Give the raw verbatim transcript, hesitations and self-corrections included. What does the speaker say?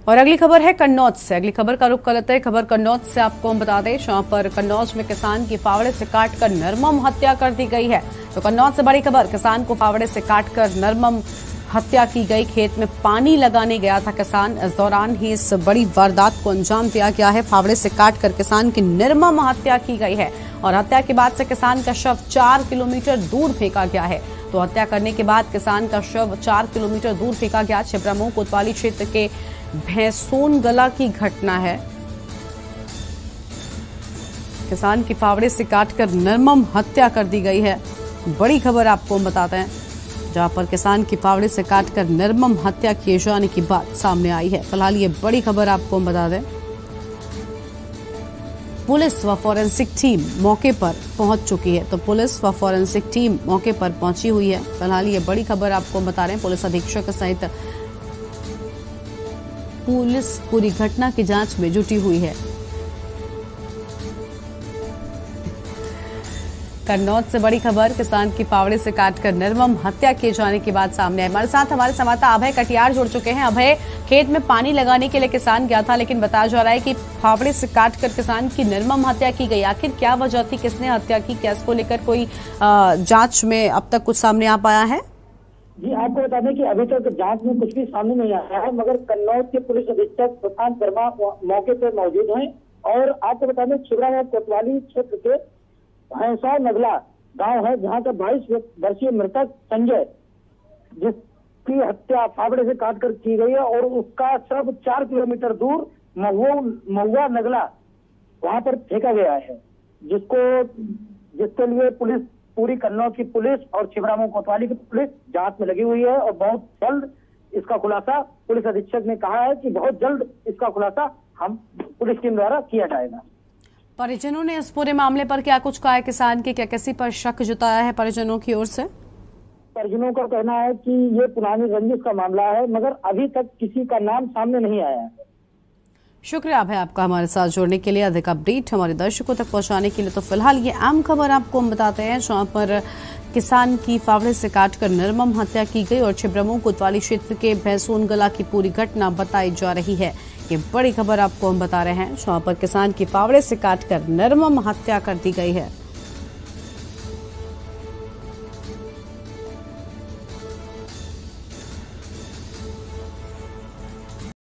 और अगली खबर है कन्नौज से। अगली खबर का रुख कर लेते हैं। खबर कन्नौज से आपको हम बता दें, जहां पर कन्नौज में किसान की फावड़े से काटकर निर्मम हत्या कर दी गई है। तो कन्नौज से बड़ी खबर, किसान को फावड़े से काटकर निर्मम हत्या की गई। खेत में पानी लगाने गया था किसान, इस दौरान ही इस बड़ी वारदात को अंजाम दिया गया है। फावड़े से काटकर किसान की निर्मम हत्या की गई है और हत्या के बाद से किसान का शव चार किलोमीटर दूर फेंका गया है। तो हत्या करने के बाद किसान का शव चार किलोमीटर दूर फेंका गया। छिबरामऊ कोतवाली क्षेत्र के भैंसोनगला की घटना है। किसान की फावड़े से काटकर निर्मम हत्या कर दी गई है। बड़ी खबर आपको हम बताते हैं, जहां पर किसान की फावड़े से काटकर निर्मम हत्या किए जाने की बात सामने आई है। फिलहाल ये बड़ी खबर आपको हम बता दें, पुलिस व फॉरेंसिक टीम मौके पर पहुंच चुकी है। तो पुलिस व फॉरेंसिक टीम मौके पर पहुंची हुई है। फिलहाल ये बड़ी खबर आपको हम बता रहे हैं। पुलिस अधीक्षक सहित पुलिस पूरी घटना की जांच में जुटी हुई है। कन्नौज से बड़ी खबर, किसान की फावड़े से काटकर निर्मम हत्या किए जाने की बात सामने आई। हमारे साथ हमारे संवाददाता अभय कटियार जुड़ चुके हैं। अभय, खेत में पानी लगाने के लिए किसान गया था, लेकिन बताया जा रहा है कि फावड़े से काटकर किसान की निर्मम हत्या की गई। आखिर क्या वजह थी, किसने हत्या की, क्या इसको लेकर कोई जांच में अब तक कुछ सामने आ पाया है? जी, आपको बता दें कि अभी तक जांच में कुछ भी सामने नहीं आया है, मगर कन्नौज के पुलिस अधीक्षक प्रशांत वर्मा मौके पर मौजूद हैं। और आपको बता दें, छिबरामऊ कोतवाली क्षेत्र के भैंसोनगला गांव है, जहां का बाईस वर्षीय मृतक संजय, जिसकी हत्या फावड़े से काटकर की गई है और उसका शव चार किलोमीटर दूर महुआ नगला वहां पर फेंका गया है, जिसको जिसके लिए पुलिस, पूरी कन्नौज की पुलिस और छिबरामऊ कोतवाली की पुलिस जांच में लगी हुई है। और बहुत जल्द इसका खुलासा, पुलिस अधीक्षक ने कहा है कि बहुत जल्द इसका खुलासा हम पुलिस टीम द्वारा किया जाएगा। परिजनों ने इस पूरे मामले पर क्या कुछ कहा है? किसान के क्या किसी पर शक जताया है परिजनों की ओर से? परिजनों का कहना है कि ये पुरानी रंजिश का मामला है, मगर अभी तक किसी का नाम सामने नहीं आया है। शुक्रिया भाई आपका हमारे साथ जुड़ने के लिए, अधिक अपडेट हमारे दर्शकों तक पहुंचाने के लिए। तो फिलहाल ये अहम खबर आपको हम बताते हैं, जहां पर किसान की फावड़े से काटकर निर्मम हत्या की गई और छिबरामऊ कोतवाली क्षेत्र के भैंसोनगला की पूरी घटना बताई जा रही है। ये बड़ी खबर आपको हम बता रहे हैं, जहां पर किसान की फावड़े से काटकर निर्मम हत्या कर दी गई है।